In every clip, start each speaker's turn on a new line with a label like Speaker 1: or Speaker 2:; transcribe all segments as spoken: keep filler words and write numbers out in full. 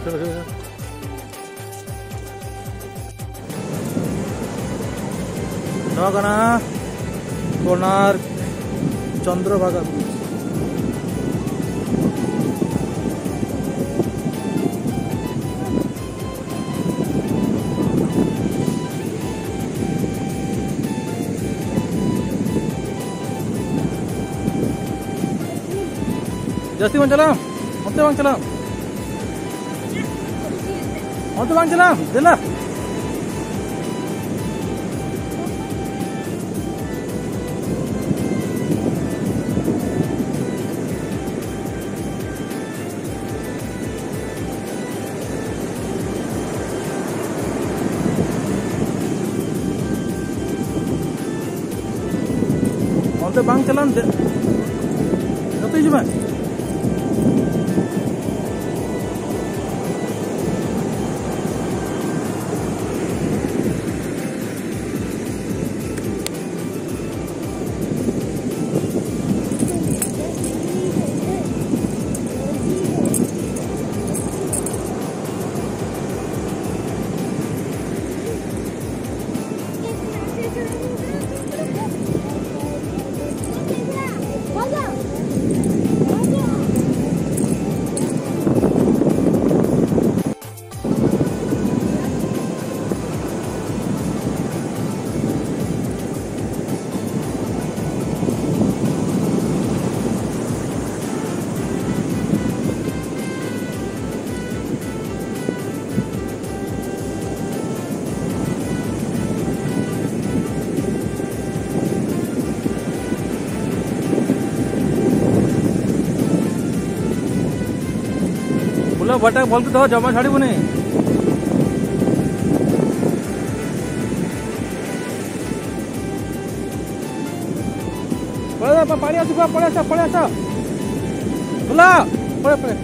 Speaker 1: चलो चलो नौकाना कोणार्क चंद्रभागा बीच जास्ती बang चला onte bang चला onte bang चला देला onte bang चला जते जमा बोला बटा बोल के तो जमा छाड़ी बुने पड़ा पानी आसु पड़ा सा पड़ा सा बोला पड़े पड़े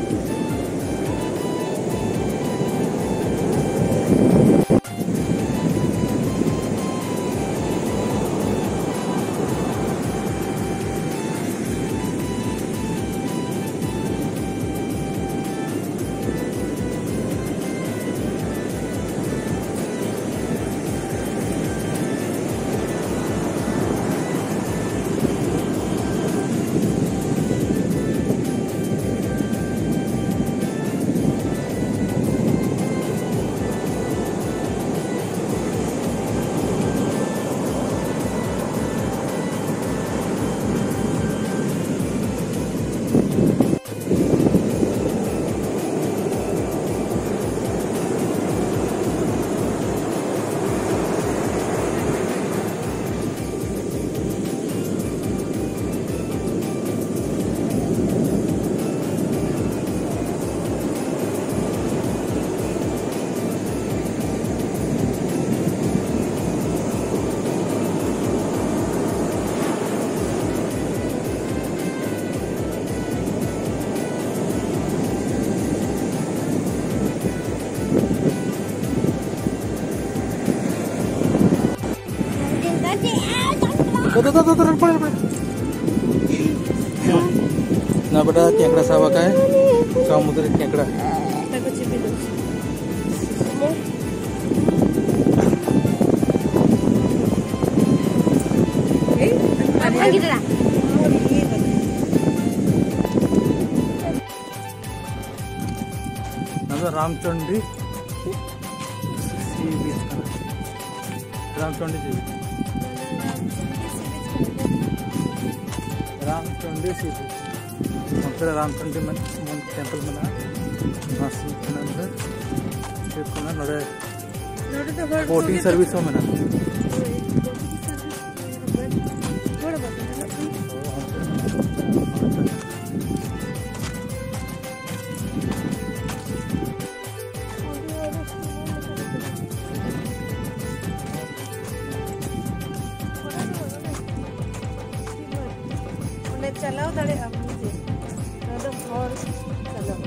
Speaker 1: तो तो तो तो पड़े पड़े ना बेटा केकड़ा सावा का है समुद्री केकड़ा रामचंडी सी बीच रामचंडी सी बीच रामचंडी सी बीच रामचंडी मन टेंपल मना नोड़े बोटिंग सर्विस मना
Speaker 2: चलाओ दड़े अब मुझे तो और चलाओ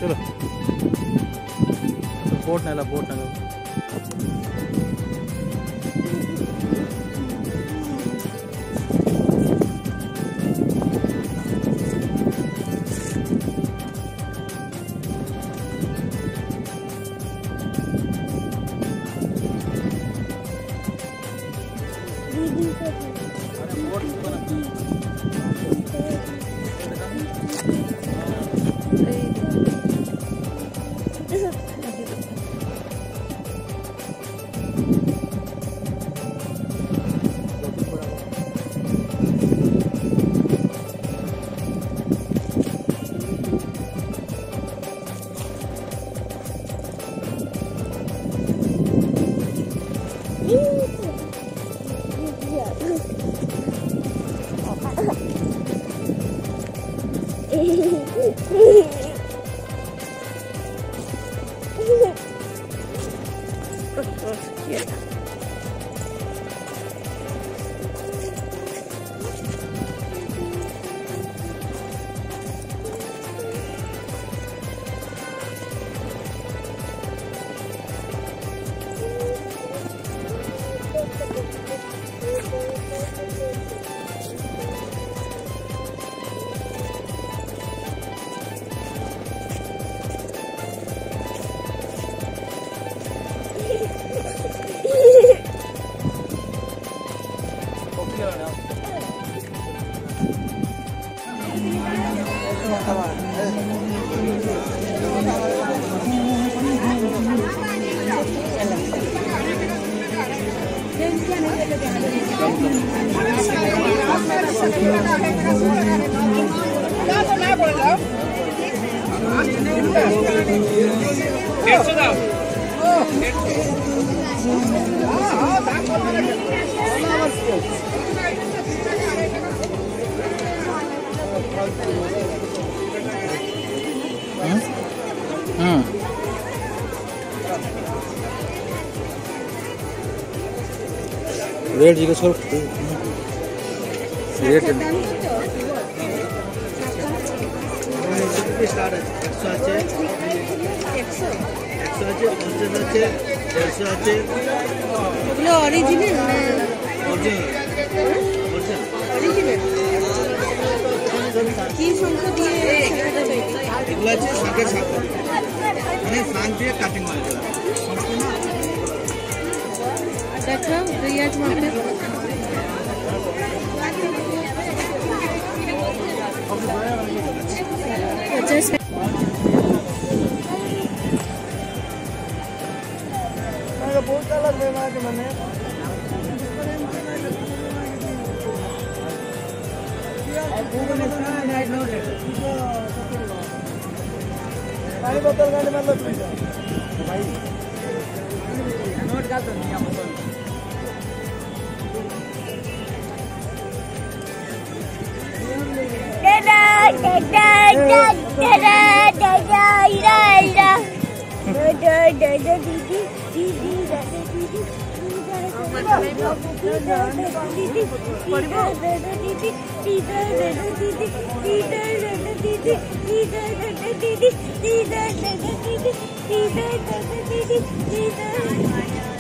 Speaker 1: चलो बोट नाला बोट नाला रेट जी का सौ रेट
Speaker 3: स्टार्ट है একশো আছে একশো একশো আছে পঞ্চাশ আছে দেড়শো আছে
Speaker 2: ওগুলো অরিজিনাল না
Speaker 3: অরিজিনাল
Speaker 2: অরিজিনাল কি সংখ্যা দিয়ে
Speaker 3: এগুলো আছে শাকের শাক মানে শাক দিয়ে কাটিং করে দেওয়া সম্পূর্ণ
Speaker 2: দেখো রিয়াজ মার্কেট पचास
Speaker 3: बहुत अलग है ना कि मैंने पानी बोतल गाड़ी में लग भाई नोट का तो नहीं हम
Speaker 4: Da da da da da da da da ira ira da da da da di di di di da da di di di di